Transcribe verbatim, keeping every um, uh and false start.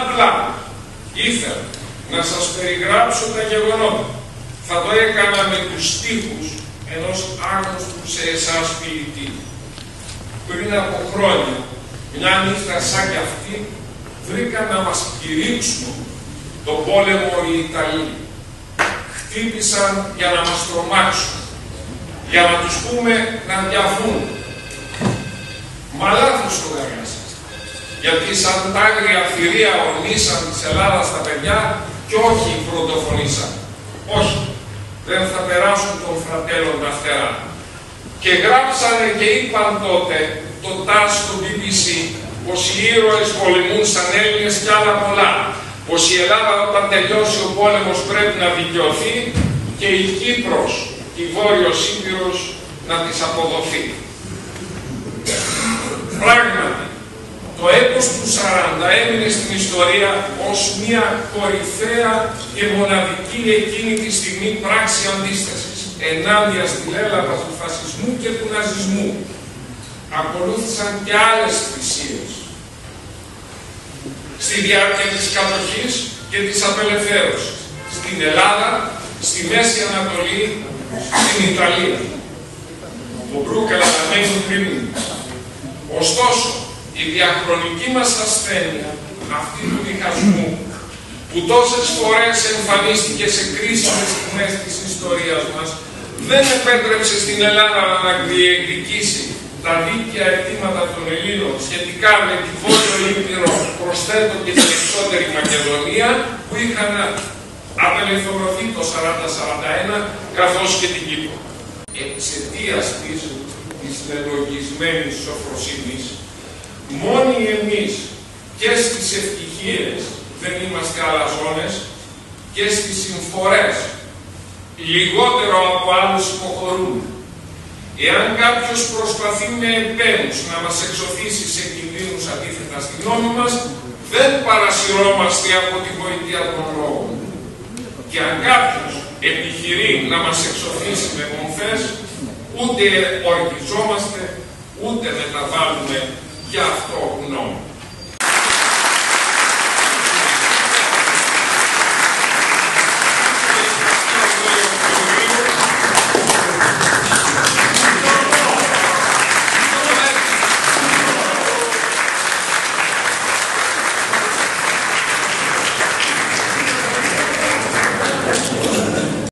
απλά ήθελα να σας περιγράψω τα γεγονότα, θα το έκανα με τους στίχους ενός άγνωστου σε εσάς ποιητή. Πριν από χρόνια, μια νύχτα σαν κι αυτή, βρήκαν να μας κηρύξουν τον πόλεμο οι Ιταλοί. Χτύπησαν για να μας τρομάξουν, για να τους πούμε να διαβούν. Μα λάθος το εργάσατε, γιατί σαν τ' άγρια θηρία ορμήσαν της Ελλάδας τα παιδιά και όχι πρωτοφωνήσαν. Όχι, δεν θα περάσουν των φρατέλων τα φτερά. Και γράψανε και είπαν τότε το τάς στο μπι μπι σι πως οι ήρωες πολεμούν σαν Έλληνες κι άλλα πολλά. Πως η Ελλάδα όταν τελειώσει ο πόλεμος πρέπει να δικαιωθεί και η Κύπρος, η Βόρειος Ήπειρος, να της αποδοθεί. Πράγματι, το έπος του σαράντα έμεινε στην ιστορία ως μια κορυφαία και μοναδική εκείνη τη στιγμή πράξη αντίστασης ενάντια στην έλαβα του φασισμού και του ναζισμού. Ακολούθησαν και άλλες θυσίες στη διάρκεια της κατοχής και της απελευθέρωσης στην Ελλάδα, στη Μέση Ανατολή, στην Ιταλία. Το Μπρούκελα να μένει πριν. Ωστόσο, η διαχρονική μας ασθένεια, αυτή του διχασμού, που τόσες φορές εμφανίστηκε σε κρίσιμες στιγμές της ιστορίας μας, δεν επέτρεψε στην Ελλάδα να διεκδικήσει τα δίκαια αιτήματα των Ελλήνων σχετικά με τη Βόρειο Ήπειρο, προσθέτω και την εξώτερη Μακεδονία, που είχαν απελευθερωθεί το σαράντα σαράντα ένα, καθώς και την Κύπρο. Εξαιτίας της, της νεολογισμένης σοφροσύνης, μόνοι εμείς και στις ευτυχίες δεν είμαστε αλαζόνες και στις συμφορές λιγότερο από άλλους υποχωρούμε. Εάν κάποιος προσπαθεί με επέμους να μας εξωθήσει σε κινδύνους αντίθετα στην νόμη μας, δεν παρασυρώμαστε από τη βοήθεια των λόγων. Και αν κάποιος επιχειρεί να μας εξωθήσει με μομφές, ούτε οργιζόμαστε, ούτε μεταβάλλουμε για αυτό νόμο.